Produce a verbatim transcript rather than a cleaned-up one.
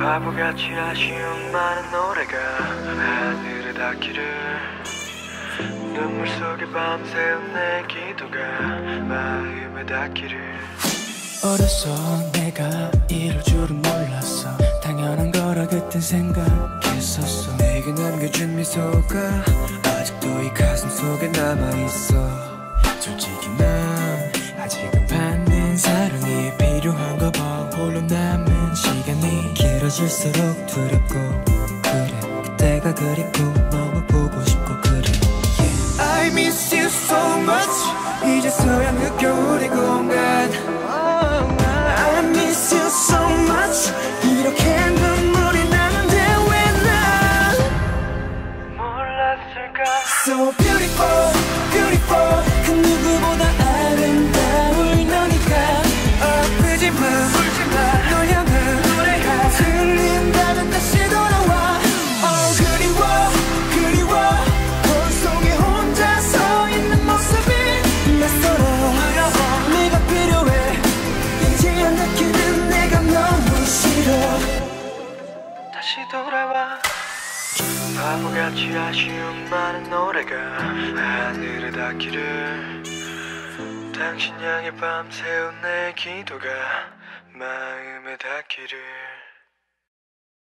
바보같이 아쉬운 많은 노래가 하늘에 닿기를 눈물 속에 밤새운 내 기도가 마음에 닿기를 어려서 내가 이럴 줄은 몰랐어. 당연한 거라 그땐 생각했었어. 내게 남겨준 미소가 아직도 이 가슴 속에 남아있어. 솔직히 난 아직은 받는 사랑이 필요한가 봐. 홀로 남은 시간이 길어질수록 두렵고 그래 그때가 그립고 너무 보고 싶고 그래 yeah. I miss you so much 이제서야 느껴 우리 공간 I miss you so much 이렇게 눈물이 나는데 왜 난 몰랐을까. So beautiful beautiful 그 누구보다 아름다울 너니까. 아프지마 울지마 널 향한 노래가 들린다면 다시 돌아와 Oh 그리워 그리워 거울 속에 혼자 서 있는 모습이 낯설어 내가 필요해 이제야 느끼는 내가 너무 싫어 다시 돌아와. 바보같이 아쉬운 많은 노래가 하늘에 닿기를 당신 향해 밤새운 내 기도가 마음에 닿기를